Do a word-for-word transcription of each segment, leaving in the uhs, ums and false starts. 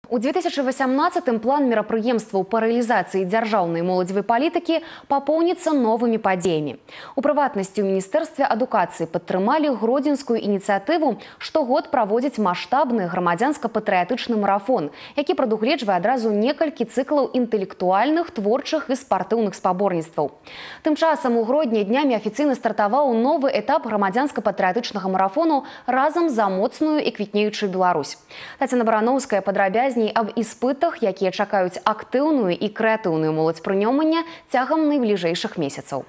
У две тысячи восемнадцатым план мерапрыемстваў па рэалізацыі дзяржаўнай моладзевай палітыкі папоўніцца новымі падзеямі. У прыватнасці ў Міністэрстве адукацыі падтрымалі гродзенскую ініцыятыву штогод праводзіць маштабны грамадзянска-патрыятычны марафон, які прадугледжвае адразу некалькі цыклаў інтэлектуальных, творчых і спартыўных спаборніцтваў. Тым часам у Гродні днямі афіцыйна стартаваў новы этап грамадзянска-патрыятычнага марафону разам за моцную і квітнеючую Беларусь. Тацяна Барановская падрабязней аб іспытах, якія чакаюць актыўную і крэатыўную моладзь прынёмання цягам найбліжэйшых месяцаў.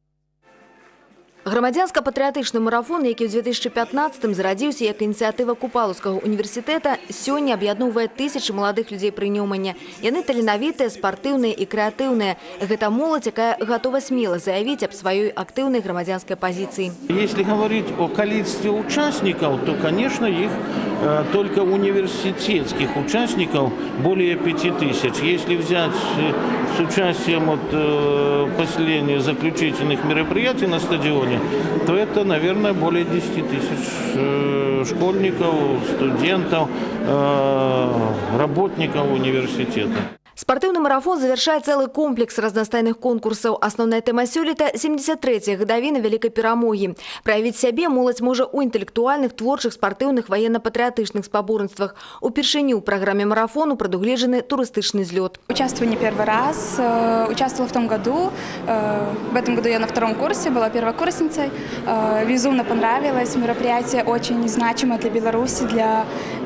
Грамадзянска-патрыятычны марафон, які ў две тысячи пятнаццатым зарадзіўся як ініцыятыва Купалаўскага універсітэта, сёння аб'ядноўвае тысячы маладых людзей прынёмання. Яны таленавітыя, спартыўныя і крэатыўныя. Гэта моладзь, якая гатова смела заявіць аб сваёй актыўнай грамадзянскай пазіцыі. Если говорить о количестве участников, то, конечно, их э, только университетских участников более пяти тысяч. Если взять э, с участием от э, последних заключительных мероприятий на стадионе, то это, наверное, более десяти тысяч э, школьников, студентов, э, работников университета. Спартыўны марафон завяршае цэлы комплекс разнастайных конкурсаў. Асноўная тэма сёлета – семьдесят трэцяя гадавіна вялікай перамогі. Праявіць сябе моладзь можа ў інтэлектуальных, творчых, спартыўных, военно-патриотичных спаборніцтвах. Упершыню ў праграме марафону прадугледжаны турыстычны злёт. Участвую не первый раз. Участвовала в том году. В этом году я на втором курсе, была первокурсницей. Безумно понравилось. Мероприятие очень значимое для Беларуси, для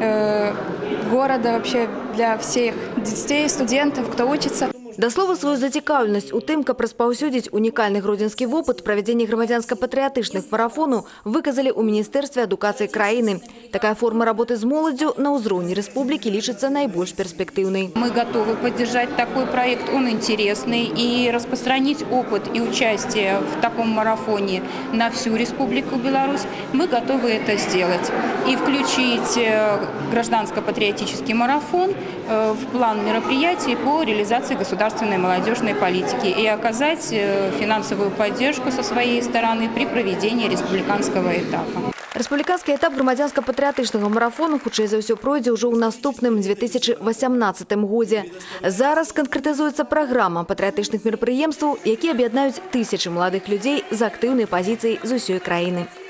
города, вообще для всех детей, студентов, кто учится. Да слова, свою зацікаўленасць у тым, каб распаўсюдзіць унікальны гродзенскі вопыт правядзення грамадзянска-патрыятычных марафону, выказалі ў Міністэрстве адукацыі краіны. Такая форма работы з моладдзю на ўзроўні рэспублікі лічыцца найбольш перспектыўнай. Мы готовы поддержать такой проект, он интересный, и распространить опыт и участие в таком марафоне на всю Республику Беларусь. Мы готовы это сделать и включить гражданско-патриотический марафон в план мероприятий по реализации государственной государственной молодежной политики и оказать финансовую поддержку со своей стороны при проведении республиканского этапа. Рэспубліканскі этап грамадзянска-патрыятычнага марафону хутчэй за ўсё пройдзе ўжо ў наступным две тысячи восемнадцатым годзе. Зараз канкрэтызуецца праграма патрыятычных мерапрыемстваў, якія аб'яднаюць тысячы маладых людзей з актыўнай пазіцыяй з усёй краіны.